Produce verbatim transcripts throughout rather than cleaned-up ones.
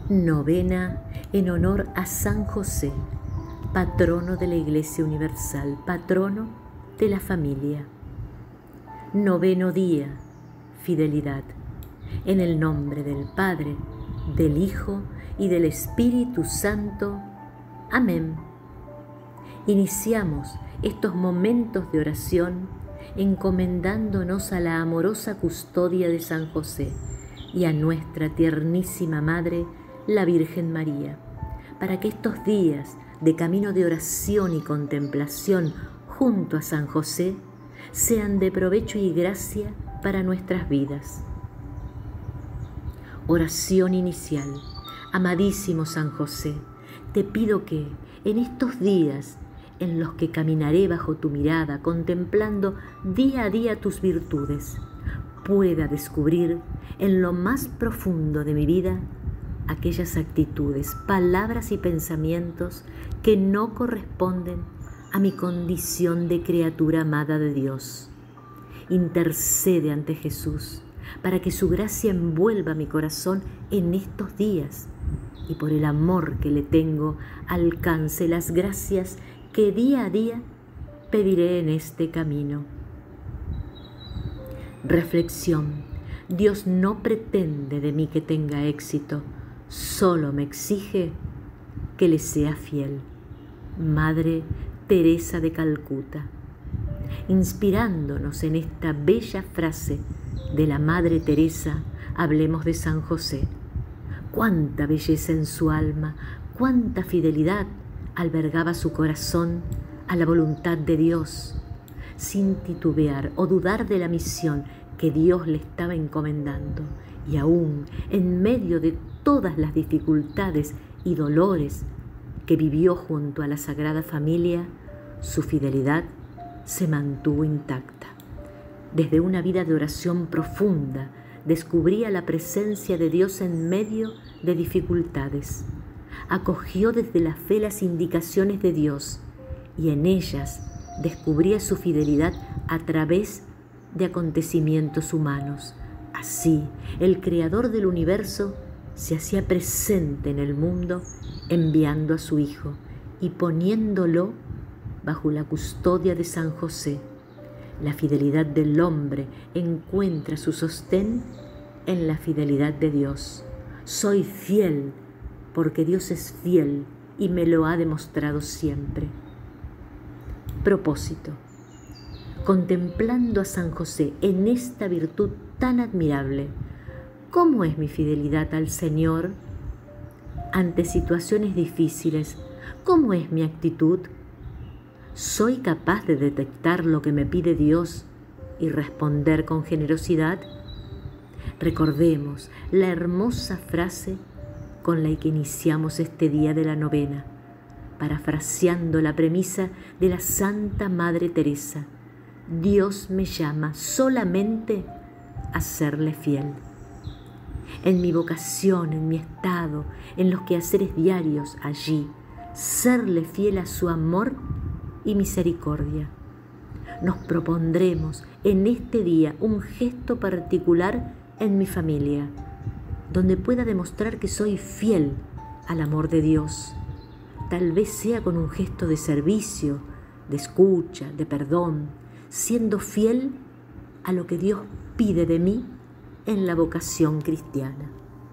Novena en honor a San José, patrono de la Iglesia Universal, patrono de la familia. Noveno día, fidelidad. En el nombre del Padre, del Hijo y del Espíritu Santo. Amén. Iniciamos estos momentos de oración encomendándonos a la amorosa custodia de San José y a nuestra tiernísima Madre, la Virgen María, para que estos días de camino de oración y contemplación junto a San José sean de provecho y gracia para nuestras vidas. Oración inicial. Amadísimo San José, te pido que en estos días en los que caminaré bajo tu mirada, contemplando día a día tus virtudes, pueda descubrir en lo más profundo de mi vida aquellas actitudes, palabras y pensamientos que no corresponden a mi condición de criatura amada de Dios. Intercede ante Jesús para que su gracia envuelva mi corazón en estos días y por el amor que le tengo alcance las gracias que día a día pediré en este camino. Reflexión. Dios no pretende de mí que tenga éxito, solo me exige que le sea fiel. Madre Teresa de Calcuta. Inspirándonos en esta bella frase de la Madre Teresa, hablemos de San José. Cuánta belleza en su alma, cuánta fidelidad albergaba su corazón a la voluntad de Dios, sin titubear o dudar de la misión que Dios le estaba encomendando. Y aún en medio de todas las dificultades y dolores que vivió junto a la Sagrada Familia, su fidelidad se mantuvo intacta. Desde una vida de oración profunda, descubría la presencia de Dios en medio de dificultades. Acogió desde la fe las indicaciones de Dios y en ellas descubría su fidelidad a través de acontecimientos humanos. Así, el Creador del universo se hacía presente en el mundo enviando a su Hijo y poniéndolo bajo la custodia de San José. La fidelidad del hombre encuentra su sostén en la fidelidad de Dios. Soy fiel porque Dios es fiel y me lo ha demostrado siempre. Propósito. Contemplando a San José en esta virtud tan admirable, ¿cómo es mi fidelidad al Señor? Ante situaciones difíciles, ¿cómo es mi actitud? ¿Soy capaz de detectar lo que me pide Dios y responder con generosidad? Recordemos la hermosa frase con la que iniciamos este día de la novena, parafraseando la premisa de la Santa Madre Teresa: Dios me llama solamente a serle fiel. En mi vocación, en mi estado, en los quehaceres diarios, allí, serle fiel a su amor y misericordia. Nos propondremos en este día un gesto particular en mi familia, donde pueda demostrar que soy fiel al amor de Dios. Tal vez sea con un gesto de servicio, de escucha, de perdón, siendo fiel a lo que Dios pide de mí en la vocación cristiana.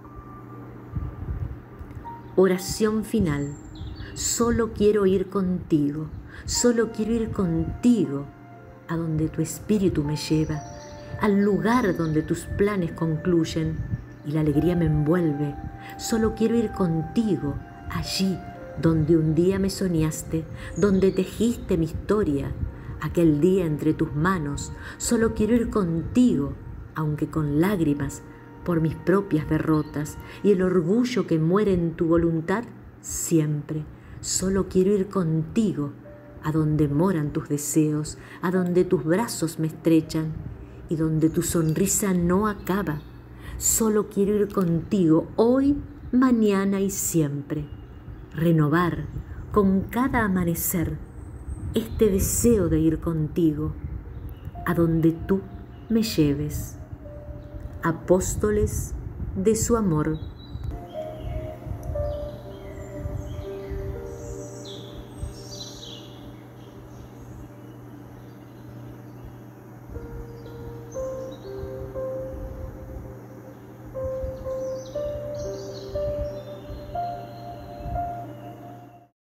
Oración final. Solo quiero ir contigo, solo quiero ir contigo a donde tu espíritu me lleva, al lugar donde tus planes concluyen y la alegría me envuelve. Solo quiero ir contigo, allí donde un día me soñaste, donde tejiste mi historia, aquel día entre tus manos. Solo quiero ir contigo, aunque con lágrimas por mis propias derrotas y el orgullo que muere en tu voluntad siempre. Solo quiero ir contigo, a donde moran tus deseos, a donde tus brazos me estrechan y donde tu sonrisa no acaba. Solo quiero ir contigo hoy, mañana y siempre. Renovar con cada amanecer este deseo de ir contigo, a donde tú me lleves. Apóstoles de su amor.